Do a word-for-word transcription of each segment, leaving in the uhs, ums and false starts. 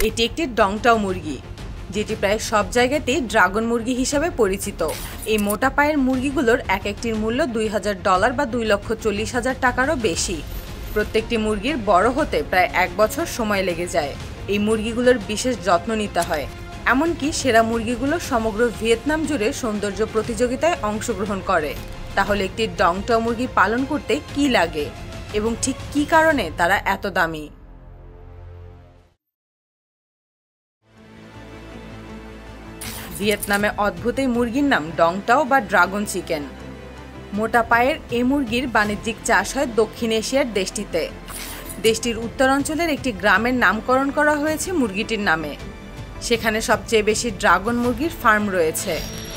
এটি একটি ডংটাও মুরগি, যেটি প্রায় সব জায়গাতেই ড্রাগন মুরগি হিসাবে পরিচিত। এই মোটা পায়ের মুরগিগুলোর এক একটির মূল্য দুই হাজার ডলার বা দুই লক্ষ চল্লিশ হাজার টাকারও বেশি। প্রত্যেকটি মুরগির বড় হতে প্রায় এক বছর সময় লেগে যায়। এই মুরগিগুলোর বিশেষ যত্ন নিতে হয়, এমনকি সেরা মুরগিগুলো সমগ্র ভিয়েতনাম জুড়ে সৌন্দর্য প্রতিযোগিতায় অংশগ্রহণ করে। তাহলে একটি ডংটাও মুরগি পালন করতে কি লাগে এবং ঠিক কী কারণে তারা এত দামি? ভিয়েতনামে অদ্ভুত এই মুরগির নাম ডংটাও বা ড্রাগন চিকেন। মোটা পায়ের এই মুরগির বাণিজ্যিক চাষ হয় দক্ষিণ এশিয়ার দেশটিতে। দেশটির উত্তরাঞ্চলের একটি গ্রামের নামকরণ করা হয়েছে মুরগিটির নামে। সেখানে সবচেয়ে বেশি ড্রাগন মুরগির ফার্ম রয়েছে।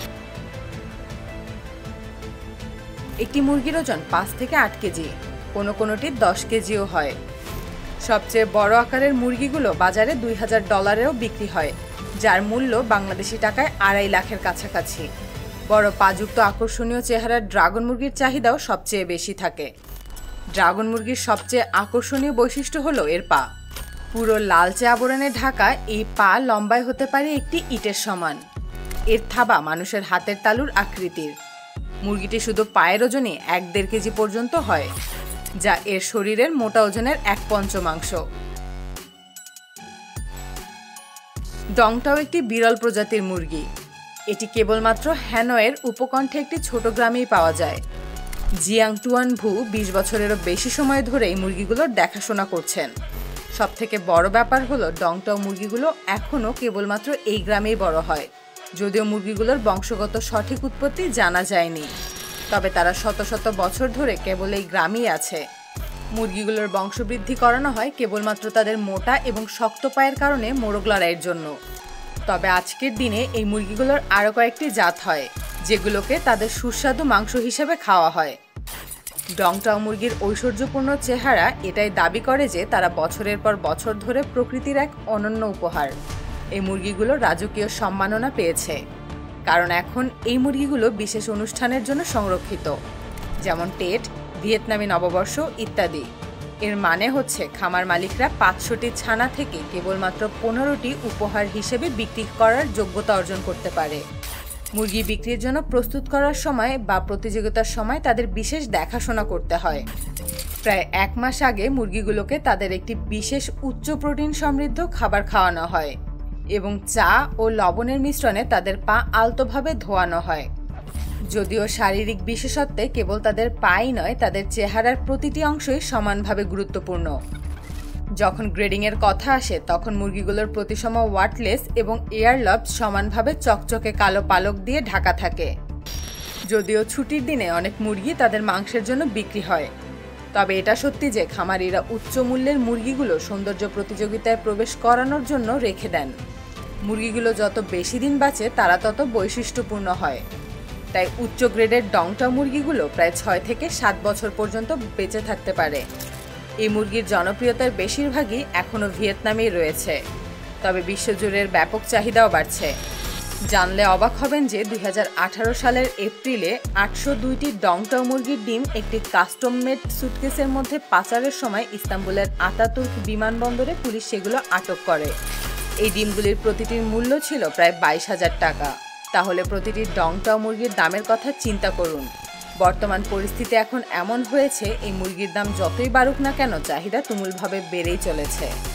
একটি মুরগির ওজন পাঁচ থেকে আট কেজি, কোনো কোনোটি দশ কেজিও হয়। সবচেয়ে বড় আকারের মুরগিগুলো বাজারে দুই হাজার ডলারেও বিক্রি হয়, যার মূল্য বাংলাদেশি টাকায় আড়াই লাখের কাছাকাছি। বড় পাযুক্ত আকর্ষণীয় চেহারার ড্রাগন মুরগির চাহিদাও সবচেয়ে বেশি থাকে। ড্রাগন মুরগির সবচেয়ে আকর্ষণীয় বৈশিষ্ট্য হলো এর পা। পুরো লালচে আবরণে ঢাকা এই পা লম্বায় হতে পারে একটি ইটের সমান। এর থাবা মানুষের হাতের তালুর আকৃতির। মুরগিটি শুধু পায়ের ওজনে এক দেড় কেজি পর্যন্ত হয়, যা এর শরীরের মোটা ওজনের এক পঞ্চমাংশ। ডংটাও একটি বিরল প্রজাতির মুরগি। এটি কেবলমাত্র হ্যানয়ের উপকণ্ঠে একটি ছোট গ্রামেই পাওয়া যায়। জিয়াং টুয়ান ভু বিশ বছরেরও বেশি সময় ধরে এই মুরগিগুলোর দেখাশোনা করছেন। সবথেকে বড় ব্যাপার হলো ডংটাও মুরগিগুলো এখনও কেবলমাত্র এই গ্রামেই বড় হয়। যদিও মুরগিগুলোর বংশগত সঠিক উৎপত্তি জানা যায়নি, তবে তারা শত শত বছর ধরে কেবল এই গ্রামেই আছে। মুরগিগুলোর বংশবৃদ্ধি করানো হয় কেবলমাত্র তাদের মোটা এবং শক্ত পায়ের কারণে মোরগ লড়াইয়ের জন্য। তবে আজকের দিনে এই মুরগিগুলোর আরও কয়েকটি জাত হয়, যেগুলোকে তাদের সুস্বাদু মাংস হিসেবে খাওয়া হয়। ডংটাও মুরগির ঐশ্বর্যপূর্ণ চেহারা এটাই দাবি করে যে তারা বছরের পর বছর ধরে প্রকৃতির এক অনন্য উপহার। এই মুরগিগুলো রাজকীয় সম্মাননা পেয়েছে, কারণ এখন এই মুরগিগুলো বিশেষ অনুষ্ঠানের জন্য সংরক্ষিত, যেমন টেট, ভিয়েতনামি নববর্ষ ইত্যাদি। এর মানে হচ্ছে খামার মালিকরা পাঁচশোটি ছানা থেকে কেবলমাত্র পনেরোটি উপহার হিসেবে বিক্রি করার যোগ্যতা অর্জন করতে পারে। মুরগি বিক্রির জন্য প্রস্তুত করার সময় বা প্রতিযোগিতার সময় তাদের বিশেষ দেখাশোনা করতে হয়। প্রায় এক মাস আগে মুরগিগুলোকে তাদের একটি বিশেষ উচ্চ প্রোটিন সমৃদ্ধ খাবার খাওয়ানো হয় এবং চা ও লবণের মিশ্রণে তাদের পা আলতোভাবে ধোয়ানো হয়। যদিও শারীরিক বিশেষত্বে কেবল তাদের পাই নয়, তাদের চেহারার প্রতিটি অংশই সমানভাবে গুরুত্বপূর্ণ। যখন গ্রেডিংয়ের কথা আসে, তখন মুরগিগুলোর প্রতিসম ওয়াটলেস এবং এয়ারলবস সমানভাবে চকচকে কালো পালক দিয়ে ঢাকা থাকে। যদিও ছুটির দিনে অনেক মুরগি তাদের মাংসের জন্য বিক্রি হয়, তবে এটা সত্যি যে খামারিরা উচ্চ মূল্যের মুরগিগুলো সৌন্দর্য প্রতিযোগিতায় প্রবেশ করানোর জন্য রেখে দেন। মুরগিগুলো যত বেশি দিন বাঁচে তারা তত বৈশিষ্ট্যপূর্ণ হয়। তাই উচ্চ গ্রেডের ডংটাও মুরগিগুলো প্রায় ছয় থেকে সাত বছর পর্যন্ত বেঁচে থাকতে পারে। এই মুরগির জনপ্রিয়তার বেশিরভাগই এখনও ভিয়েতনামেই রয়েছে, তবে বিশ্বজুড়ের ব্যাপক চাহিদাও বাড়ছে। জানলে অবাক হবেন যে দুই হাজার আঠারো সালের এপ্রিলে আটশো দুইটি ডংটাও মুরগির ডিম একটি কাস্টম মেড সুটকেসের মধ্যে পাচারের সময় ইস্তাম্বুলের আতাতুর্ক বিমানবন্দরে পুলিশ সেগুলো আটক করে। এই ডিমগুলির প্রতিটির মূল্য ছিল প্রায় বাইশ হাজার টাকা। তাহলে প্রতিটি ডংটাও মুরগির দামের কথা চিন্তা করুন। বর্তমান পরিস্থিতি এখন এমন হয়েছে, এই মুরগির দাম যতই বাড়ুক না কেন, চাহিদা তুমুলভাবে বেড়েই চলেছে।